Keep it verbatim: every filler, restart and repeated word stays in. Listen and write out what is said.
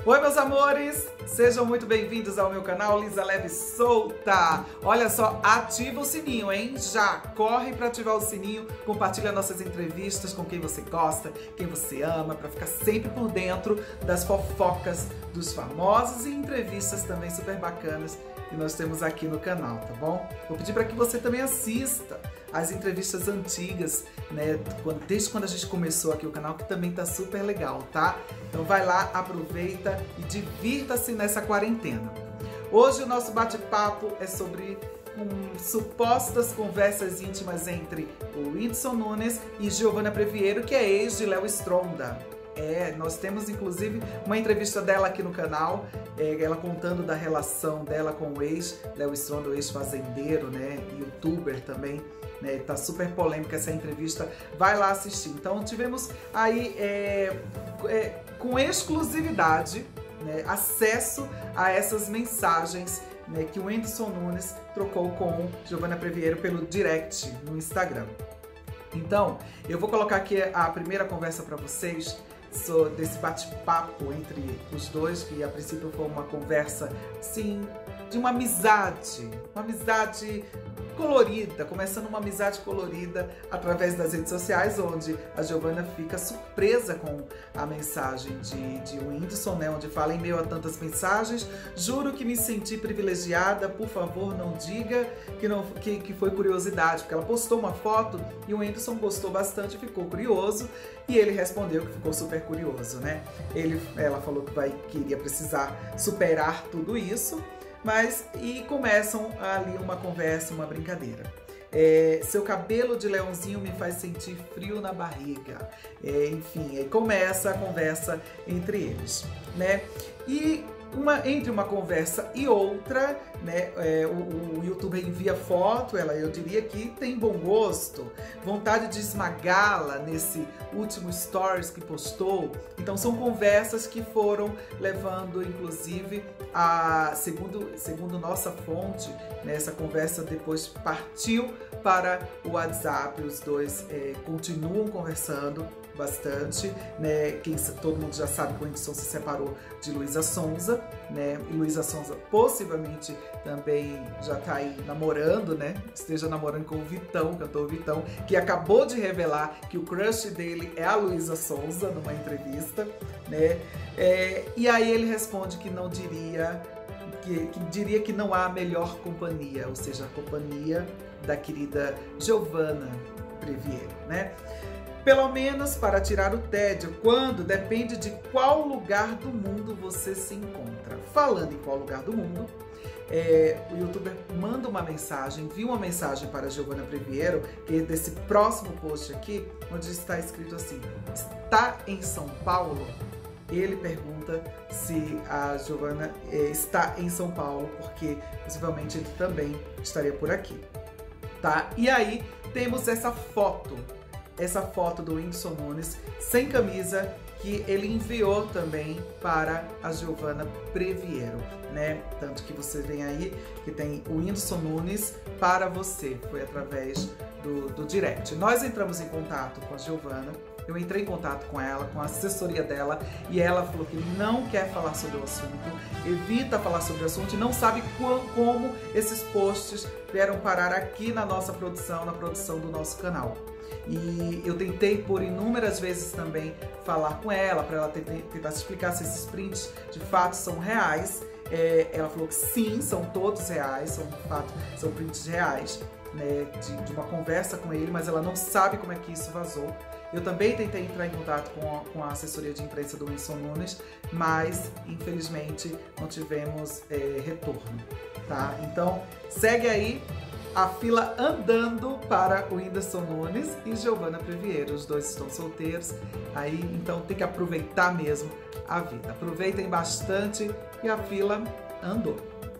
Oi, meus amores! Sejam muito bem-vindos ao meu canal Lisa Leve Solta. Olha só, ativa o sininho, hein? Já corre para ativar o sininho, compartilha nossas entrevistas com quem você gosta, quem você ama, para ficar sempre por dentro das fofocas dos famosos e entrevistas também super bacanas que nós temos aqui no canal, tá bom? Vou pedir para que você também assista as entrevistas antigas, né, desde quando a gente começou aqui o canal, que também tá super legal, tá? Então vai lá, aproveita e divirta-se nessa quarentena. Hoje o nosso bate-papo é sobre um, supostas conversas íntimas entre o Whindersson Nunes e Giovanna Previero, que é ex de Léo Stronda. É, nós temos inclusive uma entrevista dela aqui no canal, é, ela contando da relação dela com o ex, Léo Stronda, o ex-fazendeiro, né, youtuber também, né, tá super polêmica essa entrevista, vai lá assistir. Então tivemos aí, é, é, com exclusividade, né, acesso a essas mensagens, né, que o Whindersson Nunes trocou com Giovanna Previero pelo direct no Instagram. Então, eu vou colocar aqui a primeira conversa para vocês, So, desse bate-papo entre os dois, que a princípio foi uma conversa, assim, de uma amizade, uma amizade colorida, começando uma amizade colorida através das redes sociais, onde a Giovanna fica surpresa com a mensagem de, de Whindersson, né, onde fala: em meio a tantas mensagens, juro que me senti privilegiada, por favor não diga que, não, que, que foi curiosidade, porque ela postou uma foto e o Whindersson gostou bastante, ficou curioso, e ele respondeu que ficou super curioso, né? Ele, ela falou que vai, que iria precisar superar tudo isso, mas e começam ali uma conversa, uma brincadeira. É, seu cabelo de leãozinho me faz sentir frio na barriga. É, enfim, aí começa a conversa entre eles, né? E uma, entre uma conversa e outra, né, é, o, o youtuber envia foto, ela, eu diria que tem bom gosto, vontade de esmagá-la nesse último stories que postou. Então são conversas que foram levando, inclusive, a, segundo, segundo nossa fonte, né, essa conversa depois partiu para o WhatsApp, os dois é, continuam conversando bastante, né? Quem, todo mundo já sabe que o Whindersson se separou de Luísa Sonza, né? E Luísa Sonza possivelmente também já tá aí namorando, né? Esteja namorando com o Vitão, o cantor Vitão, que acabou de revelar que o crush dele é a Luísa Sonza numa entrevista, né? É, e aí ele responde que não diria, que, que diria que não há melhor companhia, ou seja, a companhia da querida Giovanna Previero, né? Pelo menos para tirar o tédio, quando depende de qual lugar do mundo você se encontra. Falando em qual lugar do mundo, é, o youtuber manda uma mensagem, envia uma mensagem para a Giovanna Previero, que é desse próximo post aqui, onde está escrito assim: está em São Paulo? Ele pergunta se a Giovanna é, está em São Paulo, porque possivelmente ele também estaria por aqui, tá? E aí temos essa foto, essa foto do Whindersson Nunes sem camisa, que ele enviou também para a Giovanna Previero, né? Tanto que você vem aí que tem o Whindersson Nunes para você, foi através do, do direct. Nós entramos em contato com a Giovanna, eu entrei em contato com ela, com a assessoria dela, e ela falou que não quer falar sobre o assunto, evita falar sobre o assunto e não sabe como esses posts vieram parar aqui na nossa produção, na produção do nosso canal. E eu tentei por inúmeras vezes também falar com ela, para ela tentar explicar se esses prints de fato são reais. É, ela falou que sim, são todos reais, são de fato, são prints reais, né, de, de uma conversa com ele, mas ela não sabe como é que isso vazou. Eu também tentei entrar em contato com a, com a assessoria de imprensa do Whindersson Nunes, mas infelizmente não tivemos é, retorno, tá? Então segue aí a fila andando para o Whindersson Nunes e Giovanna Previero. Os dois estão solteiros, aí então tem que aproveitar mesmo a vida. Aproveitem bastante e a fila andou.